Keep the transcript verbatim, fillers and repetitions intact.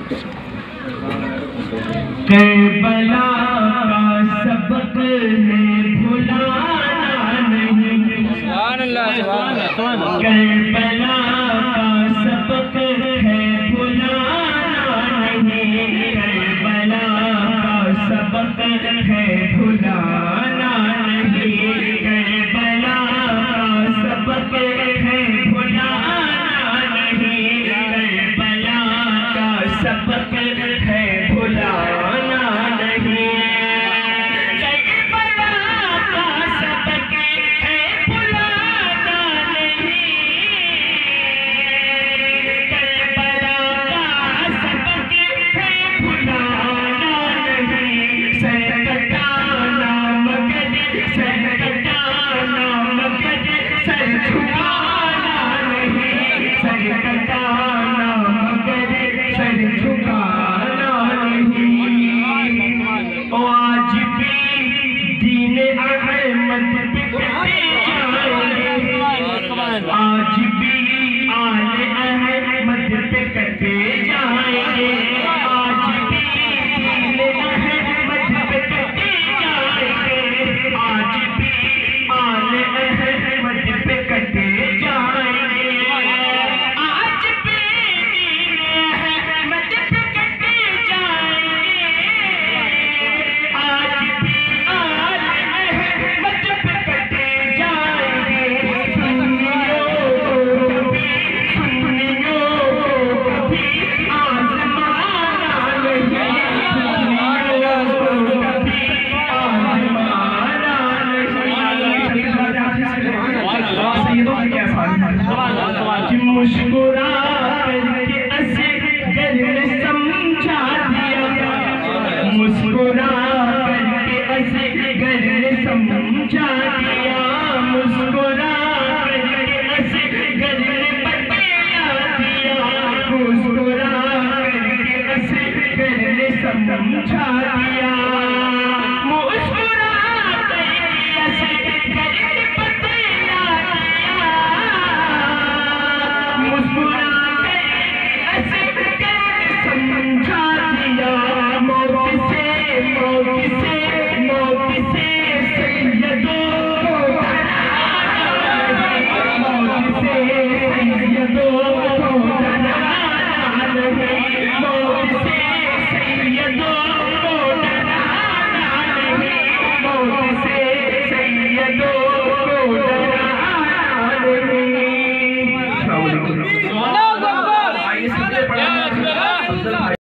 کربلا کا سبق ہے بھلانا نہیں، سبحان اللہ سبحان اللہ، کربلا کا سبق ہے بھلانا نہیں، کربلا کا سبق ہے بھلانا نہیں، کربلا کا سبق ہے بھلانا نہیں، کربلا کا سبق ہے بھلانا نہیں، کربلا کا سبق ہے بھلانا نہیں، کربلا کا سبق ہے بھلانا نہیں، سر کٹانا مگر سر کٹانا مگر سر جھکانا نہیں، سر کٹانا مگر سر جھکانا نہیں، آج بھی دین احمد پہ کٹے جائیں گے، آج بھی آل احمد پہ کٹے جائیں گے، آج بھی دین احمد پہ کٹے جائیں گے، آج بھی آل احمد پہ کٹے جائیں گے، آج بھی دین احمد پہ کٹے جائیں گے، آج بھی آل احمد پہ کٹے جائیں گے، سنیو کبھی سنیو کبھی آزمانا نہیں، سنیو کبھی آزمانا نہیں، سیدوں کے کیا فائدہ کہ مسکرا کر کے اصغر